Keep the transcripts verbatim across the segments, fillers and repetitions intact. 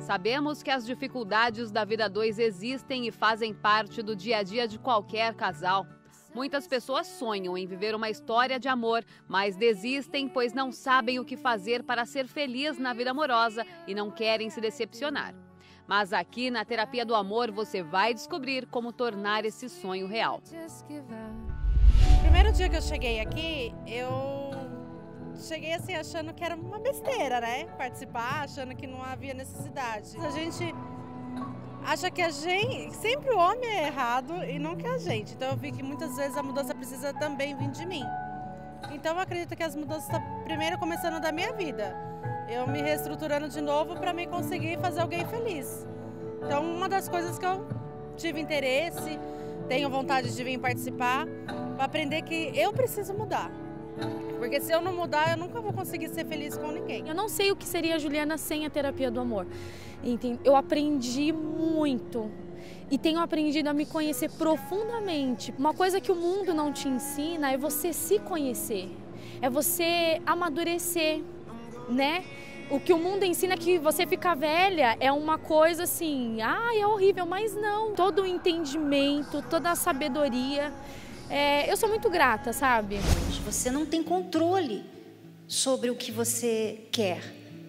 Sabemos que as dificuldades da vida a dois existem e fazem parte do dia a dia de qualquer casal. Muitas pessoas sonham em viver uma história de amor, mas desistem pois não sabem o que fazer para ser feliz na vida amorosa e não querem se decepcionar. Mas aqui na Terapia do Amor você vai descobrir como tornar esse sonho real. No primeiro dia que eu cheguei aqui, eu cheguei assim achando que era uma besteira, né? Participar, achando que não havia necessidade. A gente acha que a gente, sempre o homem é errado e não que a gente. Então eu vi que muitas vezes a mudança precisa também vir de mim. Então eu acredito que as mudanças estão primeiro começando da minha vida. Eu me reestruturando de novo para me conseguir fazer alguém feliz. Então uma das coisas que eu tive interesse, tenho vontade de vir participar, para aprender que eu preciso mudar. Porque se eu não mudar, eu nunca vou conseguir ser feliz com ninguém. Eu não sei o que seria a Juliana sem a terapia do amor. Eu aprendi muito e tenho aprendido a me conhecer profundamente. Uma coisa que o mundo não te ensina é você se conhecer, é você amadurecer, né? O que o mundo ensina é que você ficar velha é uma coisa assim, ah, é horrível, mas não. Todo o entendimento, toda a sabedoria. É, eu sou muito grata, sabe? Você não tem controle sobre o que você quer.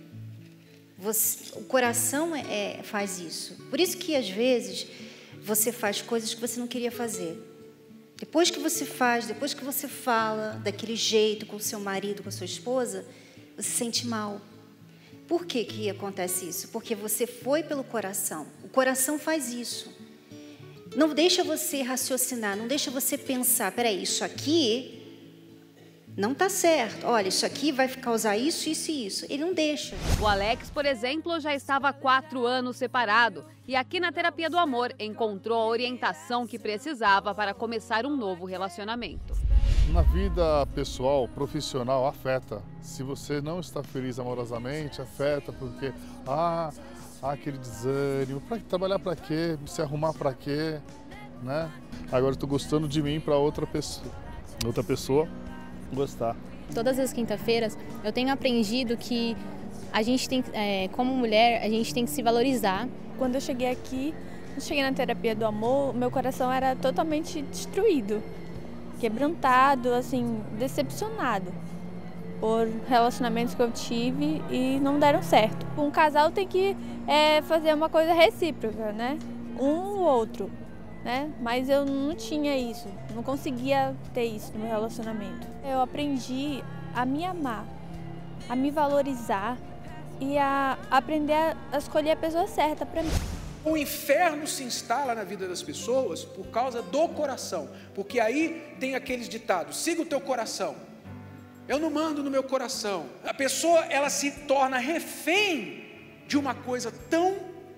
Você, o coração é, é, faz isso. Por isso que, às vezes, você faz coisas que você não queria fazer. Depois que você faz, depois que você fala daquele jeito com o seu marido, com a sua esposa, você se sente mal. Por que que acontece isso? Porque você foi pelo coração. O coração faz isso. Não deixa você raciocinar, não deixa você pensar, peraí, isso aqui não está certo. Olha, isso aqui vai causar isso, isso e isso. Ele não deixa. O Alex, por exemplo, já estava há quatro anos separado e aqui na Terapia do Amor encontrou a orientação que precisava para começar um novo relacionamento. Na vida pessoal, profissional, afeta. Se você não está feliz amorosamente, afeta porque, ah, ah aquele desânimo, pra, trabalhar para quê? Se arrumar para quê? Né? Agora estou gostando de mim para outra pessoa, outra pessoa gostar. Todas as quinta-feiras eu tenho aprendido que a gente tem, é, como mulher, a gente tem que se valorizar. Quando eu cheguei aqui, eu cheguei na Terapia do Amor, meu coração era totalmente destruído, quebrantado, assim, decepcionado por relacionamentos que eu tive e não deram certo. Um casal tem que é, fazer uma coisa recíproca, né? Um ou outro, né? Mas eu não tinha isso, não conseguia ter isso no meu relacionamento. Eu aprendi a me amar, a me valorizar e a aprender a escolher a pessoa certa para mim. O inferno se instala na vida das pessoas por causa do coração, porque aí tem aqueles ditados, siga o teu coração, eu não mando no meu coração. A pessoa, ela se torna refém de uma coisa tão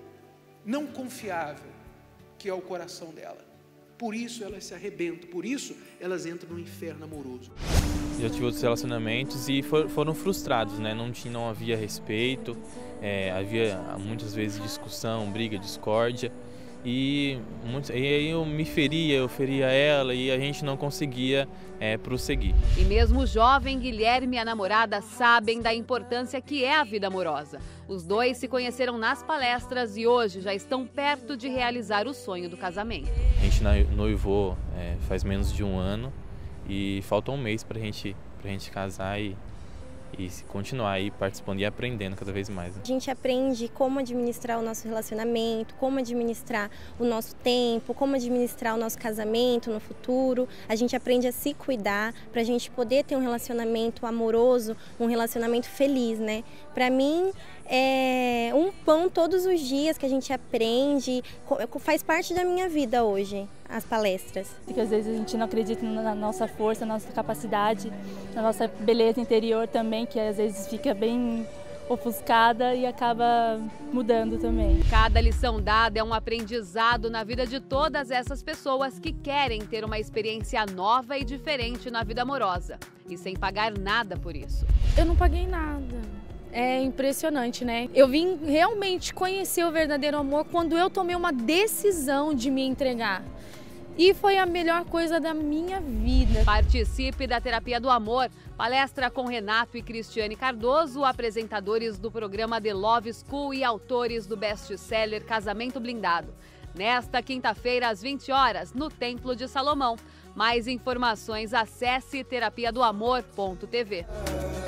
não confiável, que é o coração dela. Por isso elas se arrebentam, por isso elas entram no inferno amoroso. Já tive outros relacionamentos e for, foram frustrados, né? Não, tinha, não havia respeito, é, havia muitas vezes discussão, briga, discórdia. E, muitos, e aí eu me feria, eu feria ela e a gente não conseguia é, prosseguir. E mesmo o jovem Guilherme e a namorada sabem da importância que é a vida amorosa. Os dois se conheceram nas palestras e hoje já estão perto de realizar o sonho do casamento. A gente noivou é, faz menos de um ano e falta um mês para gente, a gente casar e, e continuar aí participando e aprendendo cada vez mais. A gente aprende como administrar o nosso relacionamento, como administrar o nosso tempo, como administrar o nosso casamento no futuro. A gente aprende a se cuidar para a gente poder ter um relacionamento amoroso, um relacionamento feliz, né? Para mim, é um pão todos os dias que a gente aprende, faz parte da minha vida hoje, as palestras. Porque às vezes a gente não acredita na nossa força, na nossa capacidade, na nossa beleza interior também, que às vezes fica bem ofuscada e acaba mudando também. Cada lição dada é um aprendizado na vida de todas essas pessoas que querem ter uma experiência nova e diferente na vida amorosa e sem pagar nada por isso. Eu não paguei nada. É impressionante, né? Eu vim realmente conhecer o verdadeiro amor quando eu tomei uma decisão de me entregar. e foi a melhor coisa da minha vida. Participe da Terapia do Amor. Palestra com Renato e Cristiane Cardoso, apresentadores do programa The Love School e autores do best-seller Casamento Blindado. Nesta quinta-feira, às vinte horas, no Templo de Salomão. Mais informações, acesse terapia do amor ponto tv.